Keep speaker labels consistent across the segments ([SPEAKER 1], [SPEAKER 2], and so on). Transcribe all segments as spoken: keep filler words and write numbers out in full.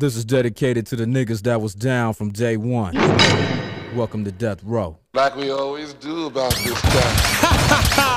[SPEAKER 1] This is dedicated to the niggas that was down from day one. Welcome to Death Row.
[SPEAKER 2] Like we always do about this time.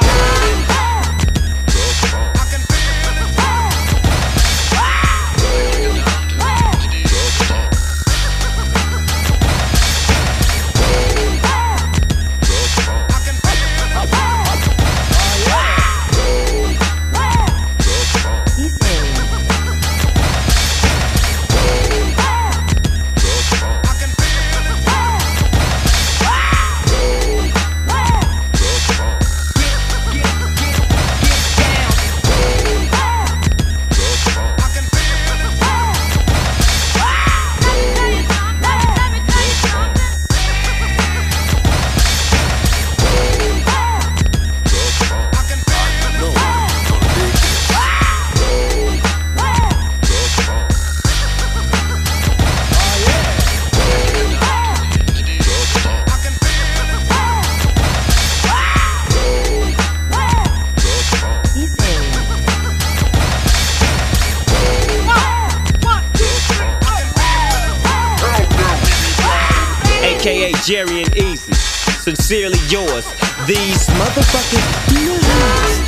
[SPEAKER 3] A K A Jerry and Easy, sincerely yours, these motherfucking nuts.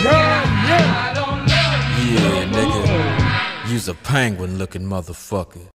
[SPEAKER 1] You's a penguin looking motherfucker.